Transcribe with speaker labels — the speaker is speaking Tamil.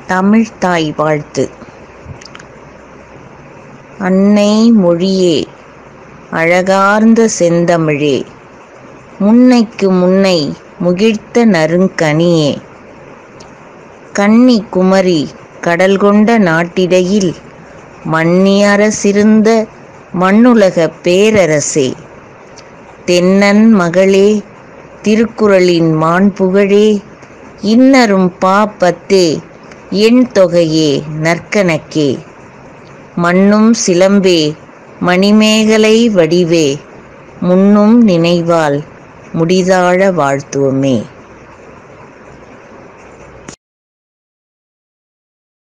Speaker 1: தமிழ்த்தாய் வாழ்த்து. அன்னை மொழியே, அழகார்ந்த செந்தமிழே, முன்னைக்கு முன்னை முகிழ்த்த நறுங்கனியே, கன்னி குமரி கடல் கொண்ட நாட்டிடையில் மன்னி அரசிருந்த மண்ணுலகப் பேரரசே, தென்னன் மகளே, திருக்குறளின் மாண்புகழே, இன்னரும் பாப்பத்தே, எண் தொகையே, நற்கணக்கே, மன்னும் சிலம்பே, மணிமேகலை வடிவே, முன்னும் நினைவால் முடிதாழ வாழ்த்துவமே.